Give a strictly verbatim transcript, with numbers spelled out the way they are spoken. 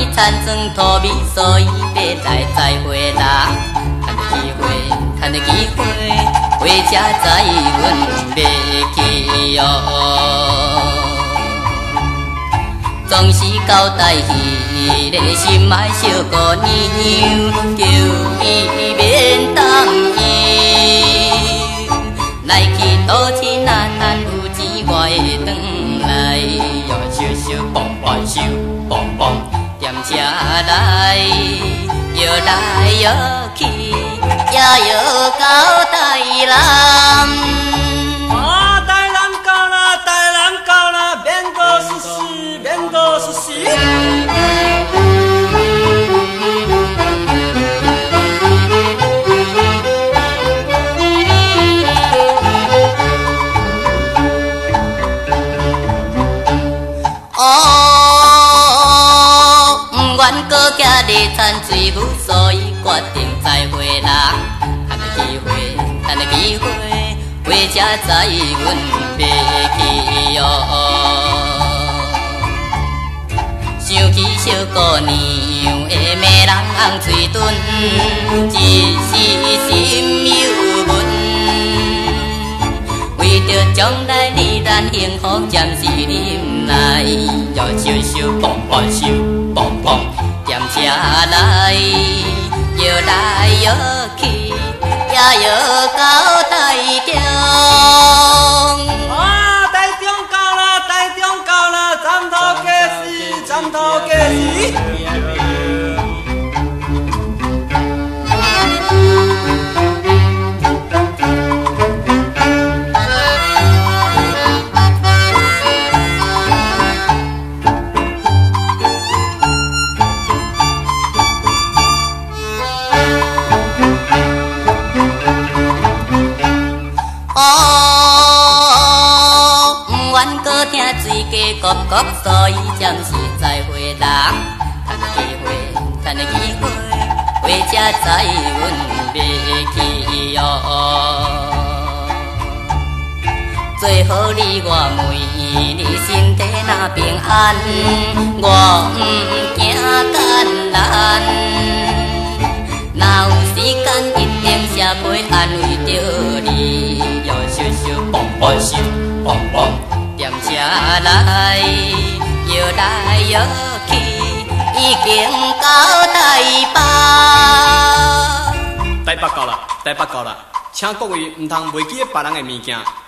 年田庄土味，所以要来再会啦。趁着机会，趁着机会，回家载阮要去哦。总是交代迄个心爱小姑娘，叫伊免担忧。来去倒钱啊，趁有钱我会转来，哟小小蹦蹦手蹦蹦，踮车来，摇来摇去，也摇到台南。 啊，台南到啦，台南到啦，免过是死，免过是死。囝在产水母，所以决定再会啦。趁着机会，趁着机会，回家载阮要去哦。想起小姑娘的美人红嘴唇，一时心有闷。为着将来你咱幸福暂时忍耐，要小小碰碰手碰碰。踮车来，摇来摇去，也摇到台中。啊，台中到啦，台中到啦，站头过时，站头过时。听水鸡咕咕，所以暂时再会啦。趁着机会，趁着机会，回家载阮要去哦。最好你我问你身体若平安，我毋惊艰难。若有时间，一定写批安慰着你，要小小碰碰手碰碰。踮车来，摇来摇去，已经到台北。 台北到啦，台北到啦，请各位唔通袂记别人的物件。